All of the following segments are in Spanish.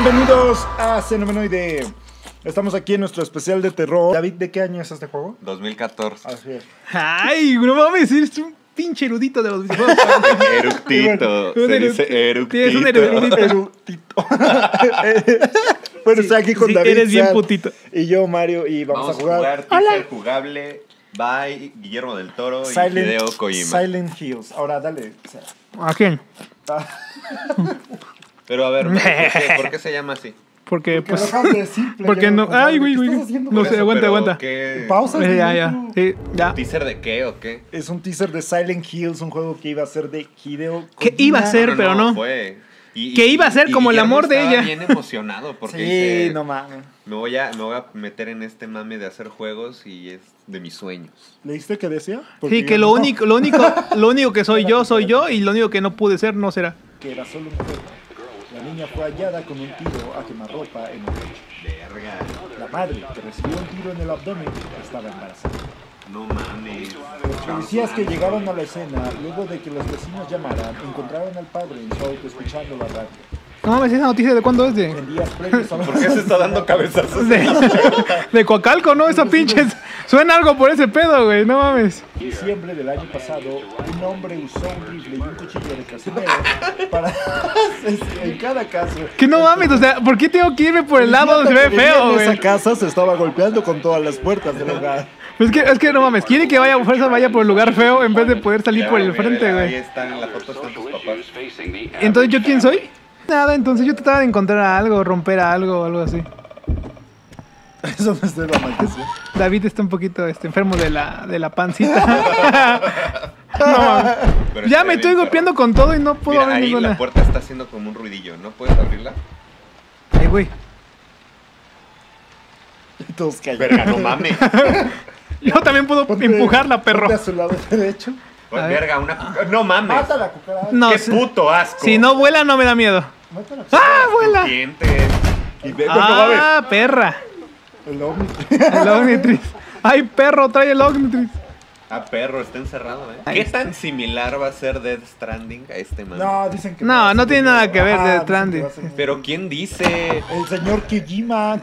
Bienvenidos a Xenomenoide. Estamos aquí en nuestro especial de terror. David, ¿de qué año es este juego? 2014. Así es. Ay, no mames, eres un pinche erudito de los videojuegos. Eructito. Se dice eructito. Tienes un erudito. Erudito. Bueno, estoy aquí con sí, David. Eres bien Sad, putito. y yo, Mario, y vamos a jugar teaser jugable by Guillermo del Toro y Hideo Kojima. Silent Hills. Ahora, dale. O sea, ¿A quién? Pero a ver, ¿por qué se llama así? Porque, ¿qué pues. dejas de decir, Porque no. player? Ay, güey, ¿Qué güey. estás haciendo? No Por sé, eso, aguanta, pero aguanta. ¿qué? Pausa. Ya. Sí, ya. ¿Teaser de qué o qué? Es un teaser de Silent Hills, un juego que iba a ser de Hideo Kojima. ¿Qué iba a ser? Pero no. Fue. Que iba a ser como el Guillermo amor de estaba ella. bien emocionado porque Sí, dice, no mames. me voy a meter en este mame de hacer juegos y es de mis sueños. ¿Leíste qué decía? Porque Sí, que yo lo no. único que soy yo, y lo único que no pude ser no será. Que era solo un juego. La niña fue hallada con un tiro a quemarropa en el pecho. Verga. La madre, que recibió un tiro en el abdomen, estaba embarazada. No mames. Los policías que llegaron a la escena, luego de que los vecinos llamaran, encontraron al padre en su auto escuchando la radio. No mames, esa noticia de cuándo es En días previos a la ¿Por qué se está dando cabezazos? de Coacalco, ¿no? Esa pinche. Suena algo por ese pedo, güey. No mames. En diciembre del año pasado, un hombre usó un rifle y un cuchillo de casinero para... en cada caso... Que no mames, o sea, ¿por qué tengo que irme por el lado donde se ve feo, En esa güey? casa se estaba golpeando con todas las puertas del hogar. Es que no mames, quiere que vaya por el lugar feo en vez de poder salir por el frente, Ahí güey. están, en la foto están tus papás. Entonces, ¿yo quién soy? Nada, entonces yo trataba de encontrar algo, romper algo o algo así. Eso no es de la maldición. David está un poquito enfermo de la pancita. No mames. Pero Ya está me bien, estoy perro. golpeando con todo y no puedo Mira, abrir ahí ninguna. la puerta está haciendo como un ruidillo, ¿no puedes abrirla? Ay, güey. Todos callados. Verga, no mames. Yo también puedo empujarla, perro. Ponte a su lado derecho. A ver. Verga, no mames. Mata la cucaracha. No, Qué puto asco. si no vuela no me da miedo. Mata la ¡Ah, vuela! Dientes. Y ve, no mames. ¡Ah, perra! El ovni. El Omnitrix. ¡Ay, perro, trae el Omnitrix! Ah, perro, está encerrado, ¿Qué tan similar va a ser Death Stranding a este man? No, dicen que... No, no tiene nada que ver Ajá, de dicen que Stranding. va a ser- Pero ¿quién dice? El señor Kojima.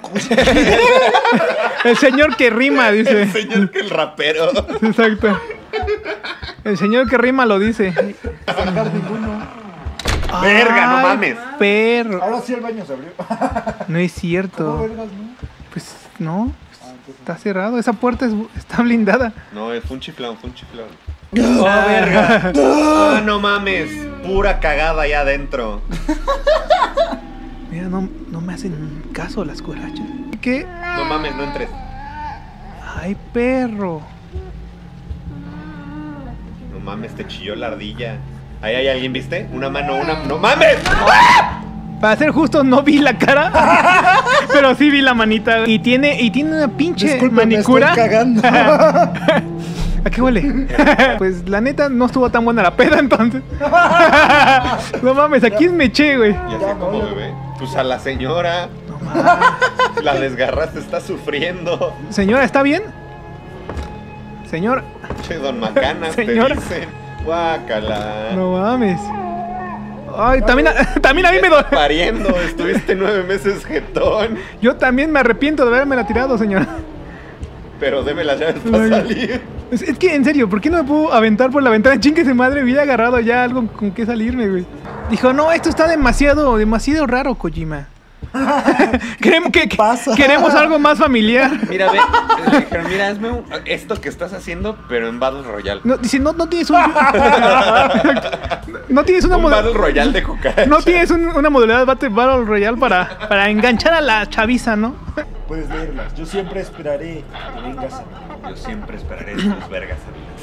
El señor que rima, dice. El señor que el rapero. Exacto. El señor que rima lo dice. Sacar ninguno. Verga, no Ay, mames. Perro. Ahora sí el baño se abrió. No es ¿Cómo cierto. vergas, no? Pues no, Ah, entonces- está cerrado. Esa puerta está blindada. No, fue un chiflón, fue un chiflón. ¡Oh, verga! ¡Ah, no mames! Pura cagada allá adentro. Mira, no me hacen caso las cucarachas. ¿Qué? No mames, no entres. Ay, perro. No mames, te chilló la ardilla. Ahí hay alguien, ¿viste? Una mano, ¡No mames! Para ser justo, no vi la cara, pero sí vi la manita. Y tiene una pinche Disculpe, me manicura. estoy cagando. ¿A qué huele? Pues la neta no estuvo tan buena la peda entonces. No mames, aquí es meché, güey. Y así como bebé. Pues a la señora. No mames. La desgarraste, está sufriendo. Señora, ¿está bien? Señor, Che, don Macanas, te Señora. dicen. Guácala. no mames. Ay, también a mí me dolió. Pariendo, estuviste 9 meses jetón. Yo también me arrepiento de haberme la tirado, señora. Pero deme las llaves para salir. Es que, en serio, ¿por qué no me puedo aventar por la ventana? Chingue su madre, hubiera agarrado ya algo con que salirme, güey. Dijo, no, esto está demasiado raro, Kojima. Queremos algo más familiar. Mira, ve, le dijeron, mira, hazme esto que estás haciendo, pero en Battle Royale. No, dice, no tienes un... no tienes una Un moda- Battle Royale de cucaracha. No tienes una modalidad de Battle Royale para enganchar a la chaviza, ¿no? Puedes leerlas. Yo siempre esperaré que vengas a mí. Yo siempre esperaré tus vergas, amigas.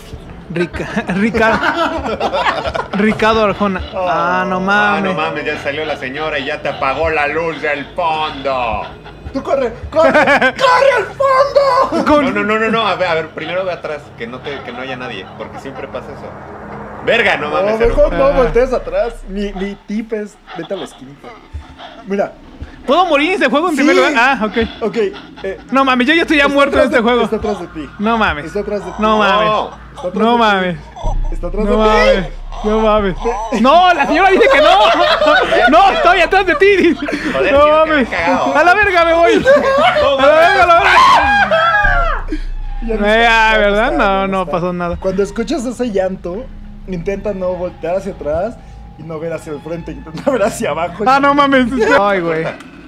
Ricardo Arjona. Ah, no Ah, mames. no mames, ya salió la señora y ya te apagó la luz del fondo. ¡Tú corre! ¡Corre! ¡Corre al fondo! No, a ver, primero ve atrás, que no haya nadie, porque siempre pasa eso. Verga, no No, mames. mejor no Ah. voltees atrás. Mi tip es, vete a la esquinita. Mira. ¿Puedo morir en este juego en Sí. primer lugar? Ah, ok. Ok. No mames, yo ya estoy ya está muerto en atrás este juego. Está atrás de ti. No mames. Está atrás de ti. No mames. Está atrás No de ti. mames. Está atrás No de mames. ti. No mames. No, la señora dice que no. No, estoy atrás de ti. Dice. Joder, No tío, mames. que me he cagado. A la verga me voy. A la verga, a la verga. Ya no está, ya no ¿Verdad? está, No, ya no está. pasó nada. Cuando escuchas ese llanto, intenta no voltear hacia atrás y no ver hacia el frente, intenta ver hacia abajo. Ah, no mames. Ay, güey.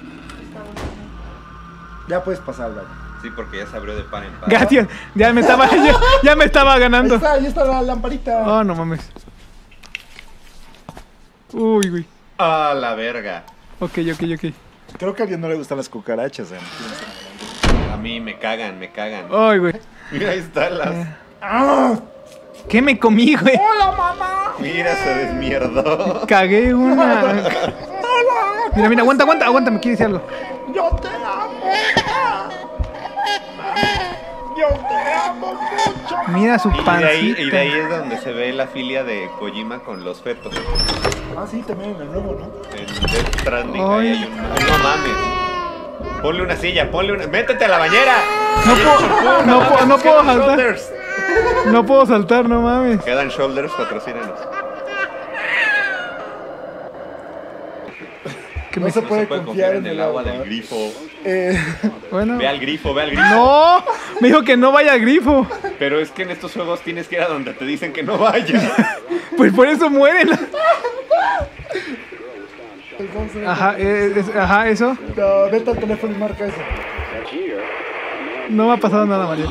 Ya puedes pasar, Dani. Sí, porque ya se abrió de par en par. Gracias. Ya me estaba ganando. Ahí está la lamparita. Oh, no mames. Uy, güey. A la verga. Ok. Creo que a alguien no le gustan las cucarachas, A mí me cagan. Ay, güey. Mira, ahí están las. ¡Ah! ¿Qué me comí, güey? ¡Hola, mamá! Mira, se desmierdó. Cagué una. Mira, aguanta, me quiere decir algo. ¡Yo te amo! ¡Yo te amo mucho! Mira su Y de pancita. ahí es donde se ve la filia de Kojima con los fetos. Ah, sí, también en el nuevo, ¿no? En Death Stranding Ay. ahí hay un. Ay, no mames. Ponle una silla, métete a la bañera. No puedo Quedan saltar. shoulders. No puedo saltar, no mames. Quedan shoulders, patrocínanos. Que No me- se puede confiar en el agua del grifo. Bueno. Ve al grifo. No, me dijo que no vaya al grifo. Pero es que en estos juegos tienes que ir a donde te dicen que no vayas. Pues por eso mueren. Entonces, Ajá, eso. no, vete al teléfono y marca eso. No me ha pasado nada, María.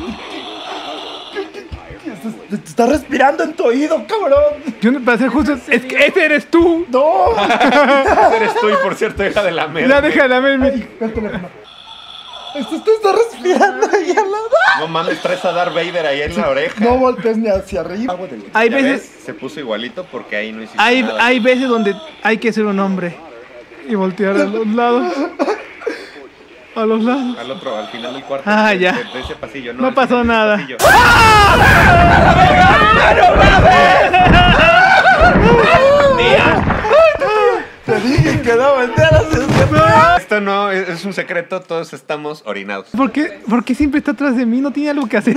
Te está respirando en tu oído, cabrón. Yo no, para ser justo, es que ese eres tú. ¡No! Eres tú y por cierto, deja de lamer. Ya déjala, Ay, ven. ve el teléfono. Esto te está respirando ahí al lado. No mames, traes a Darth Vader ahí en la oreja. No voltees ni hacia arriba. Agua del- Hay ¿Ya veces, ves? Se puso igualito porque ahí no hiciste hay, nada. hay veces donde hay que ser un hombre y voltear a los lados. A los lados. Al final del cuarto. Ah, de- ya. de ese pasillo. No al pasó final de ese nada. pasillo. Te dije que no voltearas. Esto no, es un secreto, todos estamos orinados. ¿Por qué siempre está atrás de mí? No tiene algo que hacer.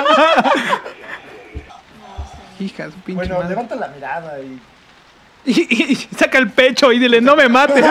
Hija, su pinche Bueno, madre. levanta la mirada y... Y saca el pecho y dile, no me mates.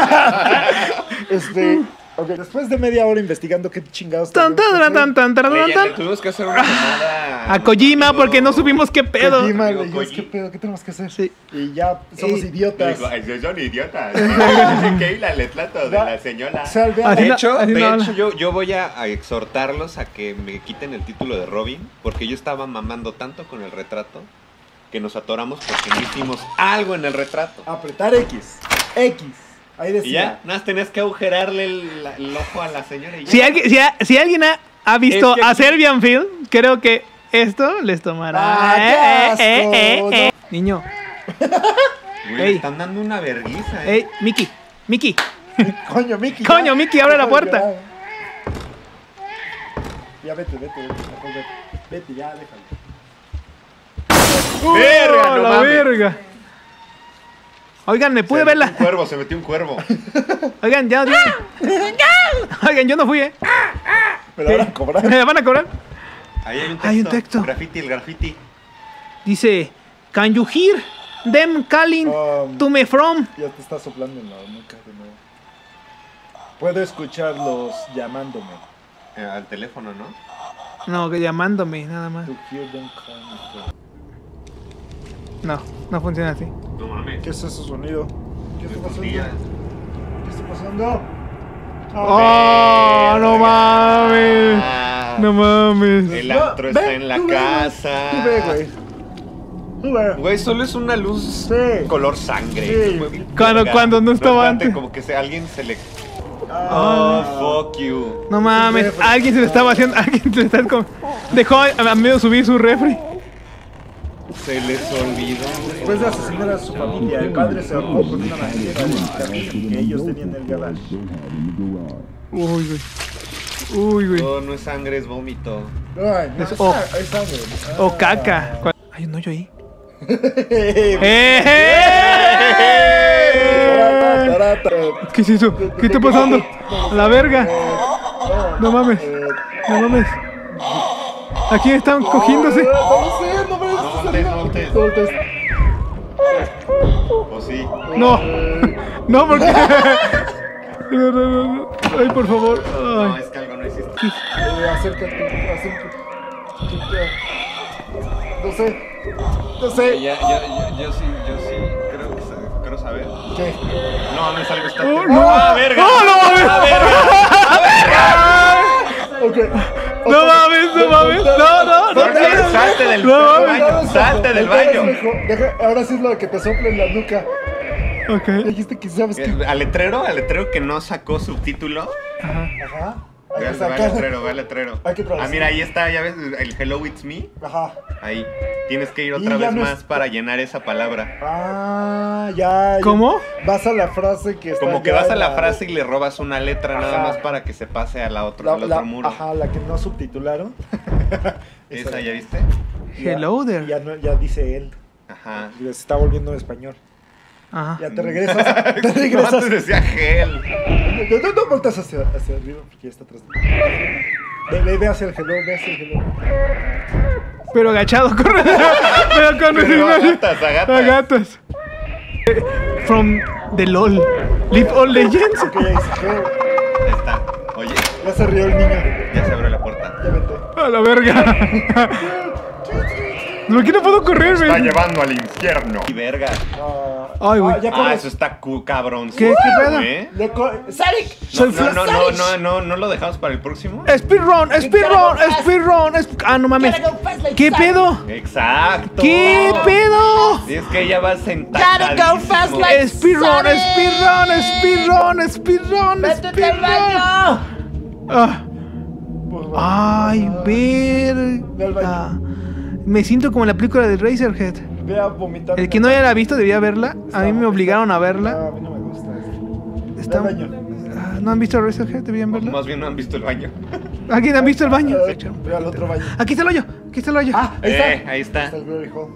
Ok, después de media hora investigando qué chingados... Tan, tenemos que tan, tan, tan, tan, Oye, tan, le tan. tuvimos que hacer una llamada. A Kojima porque no supimos qué hacer. pedo. Kojima, Digo, le dijimos, Koji. ¿qué pedo? ¿Qué tenemos que hacer? Sí. Y ya somos Y- idiotas. Digo, ay, son idiotas. Keila, le trato de la señora. Salve Así De no- hecho, así no habla. yo voy a exhortarlos a que me quiten el título de Robin, porque yo estaba mamando tanto con el retrato que nos atoramos porque no hicimos algo en el retrato. Apretar X. X. Ahí Y decía. ya, nada más tenías que agujerarle el ojo a la señora y ya. Si alguien ha visto Es que a aquí- Serbian Film, creo que esto les tomará. Ah, qué asco, Niño. Güey, le Ey. están dando una vergüenza, Ey, Mickey. Coño, Mickey. Coño, ya. Mickey, abre la Deja de puerta. llorar. Ya vete. Mejor vete. Vete, ya, déjalo. ¡Verga, no la mames! verga! Oigan, ¿me pude Se verla? metió un cuervo, se metió un cuervo. Oigan, ya. Oigan, yo no fui, ¿eh? Me la van a cobrar. ¿Me van a cobrar? Ahí hay un texto. Hay un texto. El graffiti. Dice, can you hear them calling to me from? Ya te está soplando en la nuca de nuevo. Puedo escucharlos llamándome. Al teléfono, ¿no? No, que llamándome, nada más. To hear them calling. No funciona así. No mames. ¿Qué es ese sonido? ¿Qué está pasando? Días. ¿Qué está pasando? ¡Oh, no mames! Ah, No mames. El antro está Ve, en la tú ve, casa. Tú ve, güey. Tú ve. Güey, solo es una luz Sí. color sangre. Sí. Cuando no estaba espérate, antes. Como que alguien se le... Ah. Oh, fuck you. No mames, alguien se le estaba haciendo, alguien se le está dejó a medio subir su refri. Se les olvidó. Después de asesinar a su familia, el padre se ahorcó con una manguera del camión que ellos tenían en el garage. Uy, güey. Todo no es sangre, es vómito. Ay, no, Es- es, oh. es sangre. O caca. Hay un hoyo ahí. Tarata. ¿Qué es eso? ¿Qué está pasando? A la verga. No mames. ¿A quién están cogiéndose? No sé, no me No voltees, no voltees. No voltees. ¿O sí? No. No, porque... No. Ay, por favor. No, Ay. es que algo no hiciste. Acércate. No sé. Yo sí, creo saber. ¿Qué? No, me salgo esta. Oh, no. ¡Ah, verga! ¡Oh, no mames! Ok. No mames. No. Salte del No, baño, salte del baño. Ahora sí es lo que te sopla en la nuca. Ok. Dijiste que sabes que... Al letrero que no sacó subtítulo. Ajá. Hay Ve que al sacar. letrero. Hay que traducir. Mira, ahí está, ya ves, el Hello It's Me. Ajá. Ahí. Tienes que ir Y otra ya vez no más es- para llenar esa palabra. Ya. ¿Cómo? Vas a la frase que está Como que ya vas a en la frase y le robas una letra nada Ajá. más para que se pase a al otro muro. Ajá, la que no subtitularon. ¿Esa ya viste? Hello there. Ya dice él. Ajá. Se está volviendo en español. Ajá. Ya te regresas. Te No, regresas. antes decía gel. No volteas hacia arriba porque ya está atrás. Ve hacia el hello. Pero agachado, corre. Pero con Pero agatas. Agatas. From the LOL. League of Legends. Ok, ya dice hello. Ahí está. Oye, Ya se rió el niño. ya se abrió la puerta. Ya vete. A la verga. ¿Por qué no puedo correr, Está güey? llevando al infierno. Y verga. Ay, güey. Ya Ah, corres. eso está cabrón. ¿Qué pedo? ¡Saric! Soy No lo dejamos para el próximo. Speedrun. Ah, no mames. ¿Qué pedo? Exacto. ¿Qué pedo? Es que ella va sentada. Speedrun. Ah. Ay, verga. Me siento como en la película de Razorhead. Ve a vomitar. El que no haya visto debía verla. A mí me obligaron a verla. No, a mí no me gusta eso. Está... Ve al baño. ¿No han visto Razorhead? Debían verla. Más bien no han visto el baño. ¿Alguien han visto el baño? Ve al otro baño. Aquí está el hoyo. Ah, ahí está. Ahí está. Está el Glory Hole.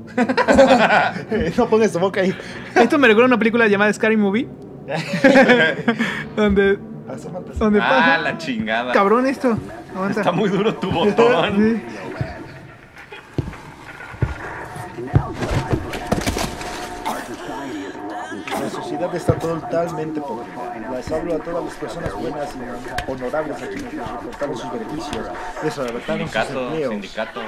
No pongas tu boca ahí. Esto me recuerda a una película llamada Scary Movie. donde Asómate. pasa. La chingada. Cabrón esto. Aguanta. Está muy duro tu botón. Sí. La sociedad está totalmente podrida. Les hablo a todas las personas buenas y honorables a quienes les reportaron sus beneficios, les arrebataron sus empleos. Sindicato.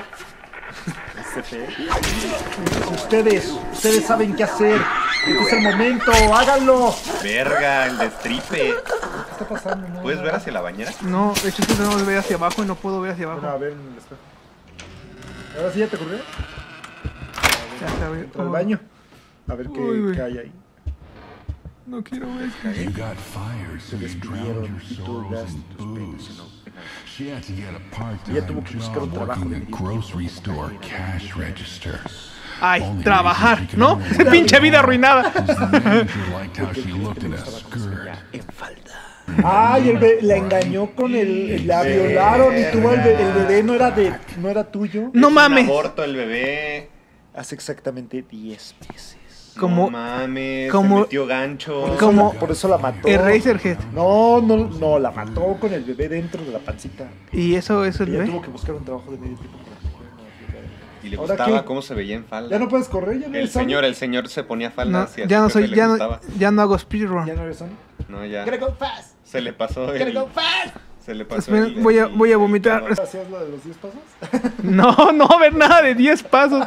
Ustedes saben qué hacer. Este es el momento, háganlo. Verga, el destripe. ¿Qué está pasando? No, ¿Puedes ver hacia la bañera? No, de hecho, tengo que ver hacia abajo y no puedo ver hacia Bueno, a abajo. ver en el espejo. Ahora sí ya te ocurrió. Ya sabes. Entra al baño. A ver Uy, qué güey. hay ahí. No quiero ver. You got fired, so you drowned your sorrows in booze. She had to get a Ella tuvo part-time que buscar un job trabajo working de a medio grocery store cash register. Ay, Only trabajar, reason she ¿no? could only Pinche vida arruinada. is the manager liked how she looked in a skirt. Ay, la engañó con la violaron y tuvo el bebé no era tuyo. No Es mames. Un aborto el bebé. Hace exactamente 10 meses. Como- No mames. como- Se metió gancho. Como- Por eso la mató. Eraserhead. No, la mató con el bebé dentro de la pancita. Y eso es el Ella bebé. tuvo que buscar un trabajo de medio tiempo para que fuera Y le ¿Ahora gustaba qué? cómo se veía en falda. Ya no puedes correr, ya no El eres Sonic. señor se ponía No, faldas y a ya su no jefe soy, le ya gustaba. no, ya no hago speedrun. Ya no eres Sonic. No, ya. Go fast. Se le pasó Gotta el... go fast. Se le pasó Espera, el... voy a vomitar. ¿Hacías lo de los 10 pasos? No va a ver nada de 10 pasos.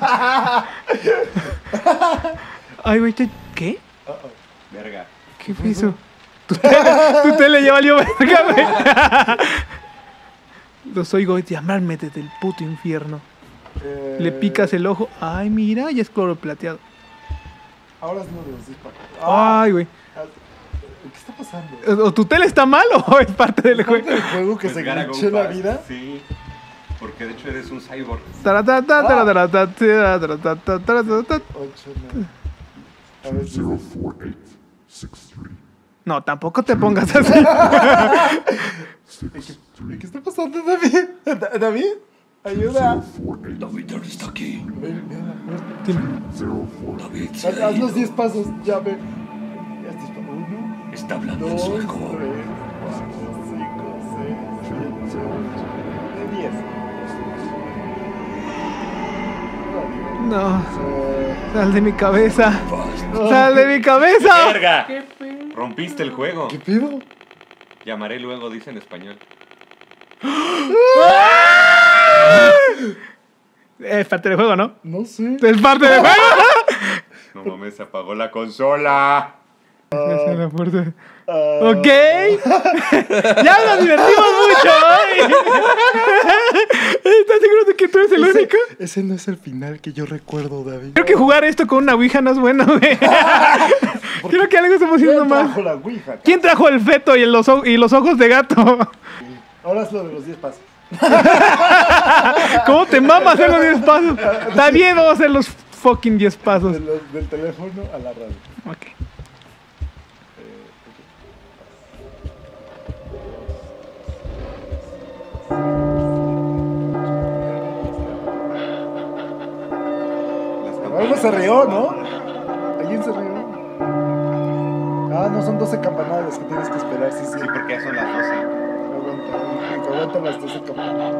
Ay, güey, ¿qué? Verga. ¿Qué fue eso? Tu tele ya valió verga, güey. Los oigo llamarme desde el puto infierno. Le picas el ojo. Ay, mira, ya es cloro plateado. Ahora es lo de los 10 pasos. Ay, güey. ¿Qué está pasando? ¿O tu tele está mal o es parte del juego? ¿El juego que Pues se gotta go glitchó la fast. vida? Sí. Porque de hecho eres un cyborg. 8, 9. A ver si No, tampoco te pongas así. ¿Qué está pasando, David? ¿David? Ayuda. David no está aquí. Ven, ven, Dime. David haz los 10 pasos, ya ve. Ya estás pa- 1, está hablando en 2, su 3, 4, 5, alcohol. 6, 7, 8, 9, 10. No. Sal de mi cabeza. Sal de mi cabeza. ¡Verga! Rompiste el juego. ¿Qué pedo? Llamaré luego, dice en español. Es parte del juego, ¿no? No sé. Es parte del juego. No mames, se apagó la consola. Esa es la fuerza. Ok. Ya nos divertimos mucho hoy. ¿Estás seguro de que tú eres el único? Ese no es el final que yo recuerdo, David. Creo que jugar esto con una ouija no es bueno, güey. Creo que algo estamos haciendo ¿Quién mal. trajo la ouija? ¿Quién trajo el feto y los ojos de gato? Ahora es lo de los 10 pasos. ¿Cómo te mamas hacer los 10 pasos? Está bien, vamos a hacer los fucking 10 pasos. Del teléfono a la radio. Ok. Las Algo campanas. se rió, ¿no? ¿Alguien se rió? Ah, no, son 12 campanadas las que tienes que esperar, sí, sí. Sí, porque ya son las 12. Aguantan las 12 campanadas.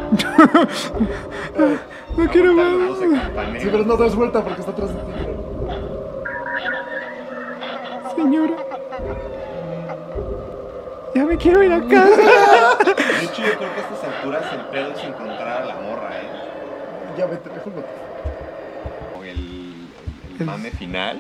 No quiero Aguantan más. los 12 campaneros. Sí, pero no das vuelta porque está atrás de ti. Señora. Ya me quiero ir a casa. De hecho, yo creo que a estas alturas el pedo es encontrar a la morra, ¿eh? Ya vete, déjalo. O el mame final.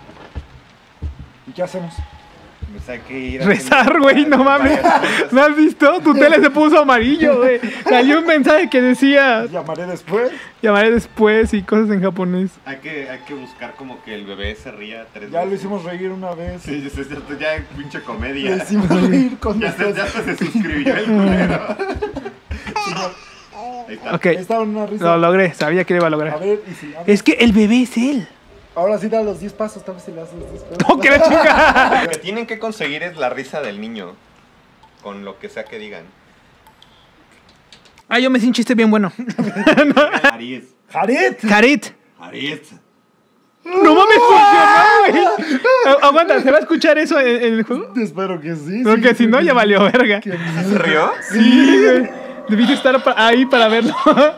¿Y qué hacemos? Pues hay que ir a Rezar, güey, no mames. ¿Me has visto? Tu tele se puso amarillo, güey. Salió un mensaje que decía Llamaré después. llamaré después y cosas en japonés. Hay que buscar como que el bebé se ría 3 veces. Ya lo hicimos reír una vez. Sí, ya es pinche Lo comedia. hicimos reír con Ya se nuestras... se suscribió el culero. Ahí está. Ok, Estaba en una risa. lo logré, sabía que lo iba a A lograr. ver, y si... Es que el bebé es él. Ahora sí da los 10 pasos, tal vez se le hace los 10 pasos. No, que la chica. Lo que tienen que conseguir es la risa del niño. Con lo que sea que digan. Ah, yo me hice un chiste bien bueno. Aries. ¡Jaret! Karit. Aries. No mames, funcionó, güey. Aguanta, ¿se va a escuchar eso en el juego? Espero que sí. Porque sí, si no, sí, ya valió verga. Qué ¿Se miedo. rió? Sí, güey. Debiste estar ahí para verlo. Ah,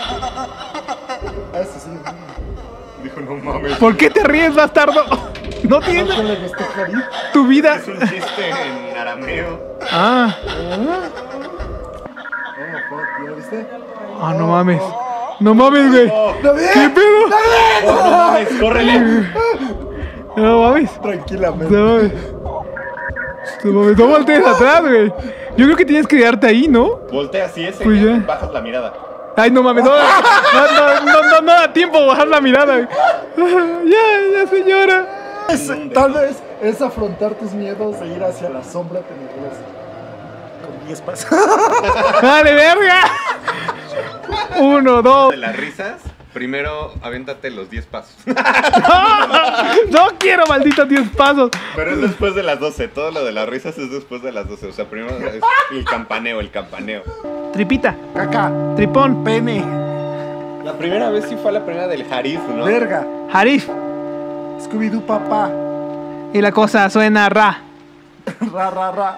eso sí. Dijo, no mames. ¿Por qué te ríes, bastardo? No tienes ¿No le gustó Jaret? tu vida. Es un chiste en arameo. Ah, Oh, fuck, ¿ya viste? ah, no mames. No mames, güey. ¡David! ¿Qué pedo? Oh, no mames, córrele. No mames. Tranquilamente. No mames. No mames, no voltees atrás, güey. Yo creo que tienes que quedarte ahí, ¿no? Voltea así ese Pues y ya. bajas la mirada. Ay, no mames, no da tiempo bajar la mirada, güey. Ya, señora. Tal vez es afrontar tus miedos e ir hacia la sombra tenebrosa. Con 10 pasos. ¡Dale, verga! 1, 2. De las risas, primero aviéntate los 10 pasos. No quiero, malditos 10 pasos. Pero es después de las 12. Todo lo de las risas es después de las 12. O sea, primero es el campaneo. Tripita, Caca. tripón, Pene. La primera vez sí fue la primera del Harif, ¿no? Verga. Harif. Scooby-Doo papá. Y la cosa suena ra. Ra, ra, ra.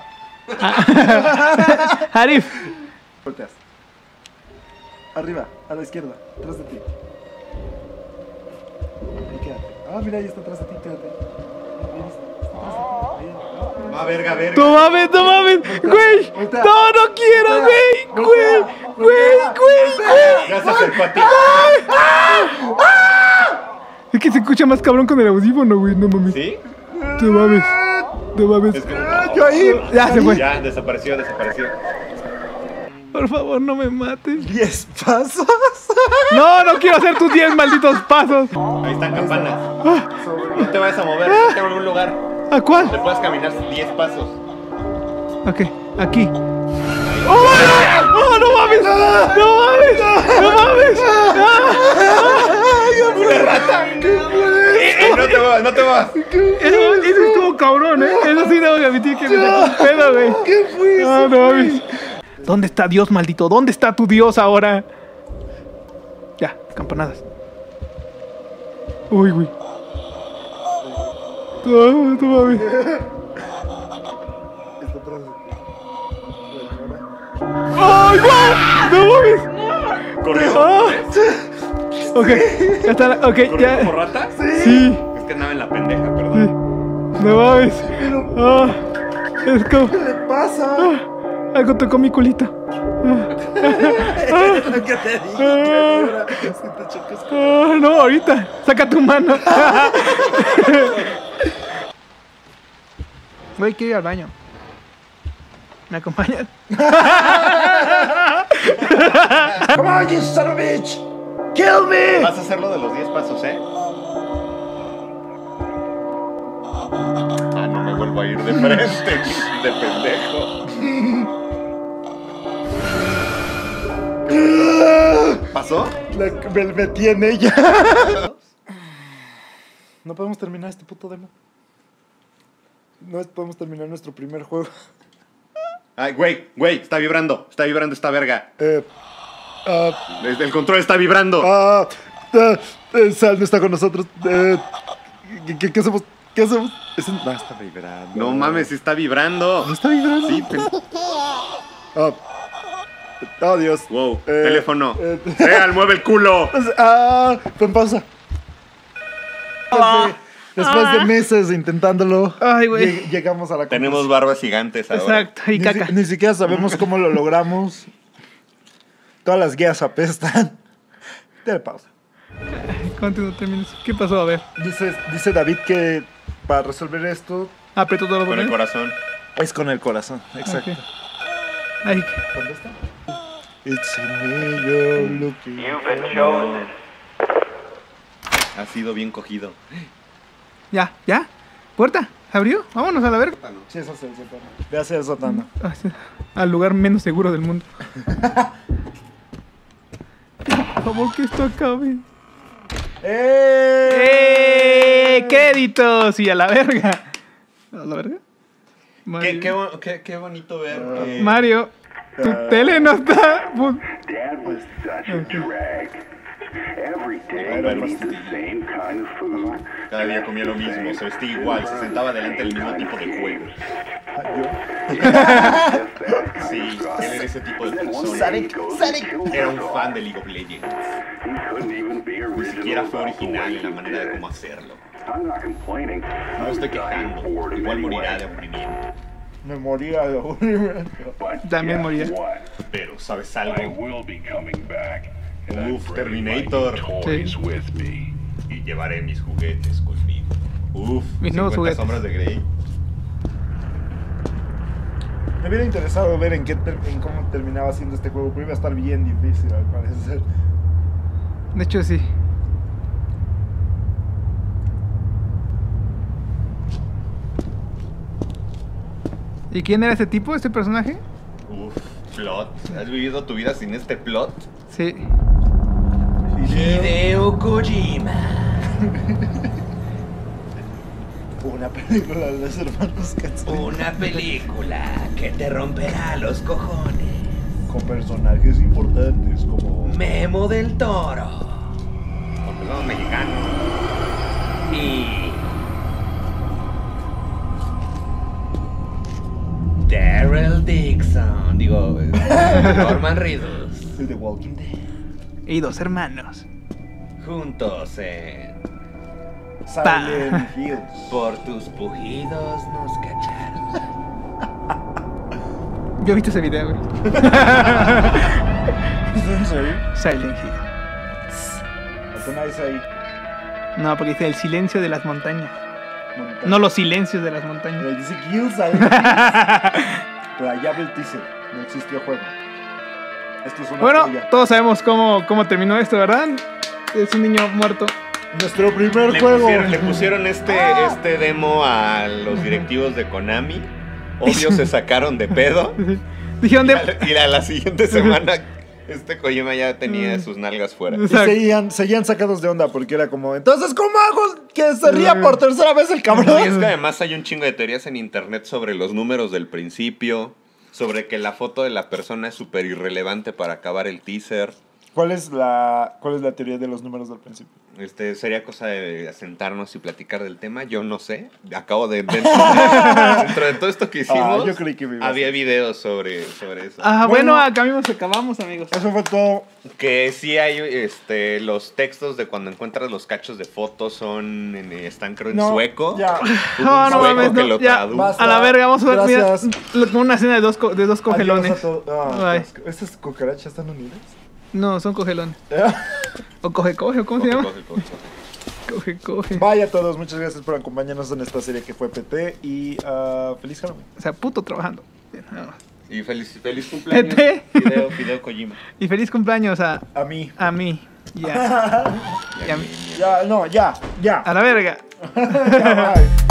Harif. Volteas. Arriba, a la izquierda, atrás de ti. Ahí quédate. Ah, mira, ahí está atrás de ti, quédate. Ahí está atrás de ti. Ahí. Va, verga. No mames, no mames. Güey. Voltea. No, no quiero, güey. Güey. Ya se acercó a ti. Es que se escucha más cabrón con el audífono, güey. No mames. ¿Sí? No mames. No mames. Es como... Yo ahí. Ya se fue. Ya, desapareció. Por favor, no me mates. 10 pasos. No quiero hacer tus 10 malditos pasos. Ahí están campanas. No te vayas a mover, en algún lugar. ¿A cuál? Te puedes caminar 10 pasos. Ok, aquí. ¡Oh, no mames! ¡No mames! ¡No mames! ¡Una rata! No te vas. Eso estuvo cabrón, ¿eh? Eso sí debo de admitir que me sacó un pedo, güey. ¿Qué fue eso? Ah, no mames. ¿Dónde está Dios, maldito? ¿Dónde está tu Dios ahora? Ya, campanadas. Uy, güey. No mames. Está atrás de ti. ¡Ay, no! ¡No mames! Corrió. Ah. Ok, ya está. Ok, ¿Corrió ya. como rata? Sí. Es que andaba en la pendeja, perdón. No mames. Es como. ¿Qué le pasa? Algo tocó mi culito. Es lo que te dije. Ahora, si te chocas con- No, ahorita. Saca tu mano. Güey, quiero ir al baño. ¿Me acompañas? Come on, you son of a bitch! Kill me! Vas a hacer lo de los 10 pasos, ¿eh? Ah, no me vuelvo a ir de frente, de pendejo. ¿Pasó? Me metí en ella. No podemos terminar este puto demo. No podemos terminar nuestro primer juego. Ay, güey, está vibrando esta verga. El control está vibrando. Sal no está con nosotros. ¿Qué hacemos? ¿Qué hacemos? No, está vibrando. No mames, está vibrando. ¿No está vibrando? Sí, Oh, Dios. wow, teléfono. Real, mueve el culo. Pon pausa. Después de meses intentándolo, Ay, güey. llegamos a la Tenemos barbas gigantes ahora. Exacto, y Ni, caca. ni siquiera sabemos cómo lo logramos. Todas las guías apestan. Dale pausa. ¿Cuánto no terminas? ¿Qué pasó? A ver. Dice David que para resolver esto Apretó todos los Con el botones. corazón. es con el corazón. Exacto. Ok. Ay, ¿Dónde está? It's in me you're looking. Ha sido bien cogido. ya. Puerta. ¿Se abrió? Vámonos a la verga. Sí, eso es el sótano. Ve hacia el sótano. Al lugar menos seguro del mundo. Por favor, que esto acabe. ¡Créditos! Y a la verga. ¿A la verga? Mario. Qué bonito ver que... Mario, tu tele no está. Dad was such a drag. Every day he eats the same kind of food. Cada día comía lo mismo, se vestía igual, se sentaba delante del mismo tipo de juegos. Sí, él era ese tipo de persona. Era un fan de League of Legends. He couldn't even be Ni original. siquiera fue about the original way en la he manera de did. cómo hacerlo. I'm not complaining. No estoy I'm quejando, dying bored of igual anyway. morirá de aburrimiento. Me moría de aburrimiento. But También guess morirá. what? Pero, ¿sabes I algo? will be coming back. And I'm Uf, bringing my Terminator. toys with me. Y llevaré mis juguetes conmigo. Uf, Mis nuevos 50 juguetes. sombras de Grey. Me hubiera interesado ver en cómo terminaba siendo este juego, pero iba a estar bien difícil al parecer. De hecho, sí. ¿Y quién era ese tipo, este personaje? Uf, plot. ¿Has vivido tu vida sin este plot? Sí. Hideo Kojima. Una película de los hermanos Katsuni Una película que te romperá los cojones. con personajes importantes como Memo del Toro. Porque somos mexicanos. Y... Daryl Dixon. Digo, Norman Reedus. el de Walking Dead. Y dos hermanos. Juntos en... Silent Hills. Por tus pujidos nos cacharon. Yo he visto ese video, güey. ¿En serio? Silent Hill. Apenas ahí. No, porque dice el silencio de las montañas. Montaña. No los silencios de las montañas. Pero dice Hills, Silent Hills. Pero allá ve el teaser. No existió juego. Esto es una Bueno, joya. todos sabemos cómo terminó esto, ¿verdad? Es un niño muerto. Nuestro primer juego. Le pusieron este demo a los directivos de Konami. Obvio se sacaron de pedo. Dijeron de... Y a la siguiente semana Kojima ya tenía sus nalgas fuera. Y Exacto. seguían sacados de onda porque era como, entonces, ¿cómo hago que se ría por tercera vez el No, y es cabrón? que además hay un chingo de teorías en internet sobre los números del principio, sobre que la foto de la persona es súper irrelevante para acabar el teaser, ¿Cuál es la teoría de los números del principio? Sería cosa de sentarnos y platicar del tema. Yo no sé. Acabo de... Dentro de todo esto que hicimos, yo creí que me ibas a había decir. videos sobre eso. Bueno, acá mismo acabamos, amigos. Eso fue todo. Que sí hay los textos de cuando encuentras los cachos de fotos están creo en sueco. Ya. No, no sueco mames, que no, lo ya. traduce. Basta. A la verga, vamos a ver, mira, Gracias. una escena de dos cogelones. Adiós a todos. Bye. ¿Estas cucarachas están unidas? No, son cogelones. O coge, o ¿cómo se llama? Coge. Vaya a todos, muchas gracias por acompañarnos en esta serie que fue PT y feliz Halloween. O sea, puto trabajando. Bien, nada más. Y feliz cumpleaños. Pepe. Fideo Kojima. Y feliz cumpleaños A mí. a mí. Ya. Y a mí. Ya, no, ya. A la verga. Ya, bye.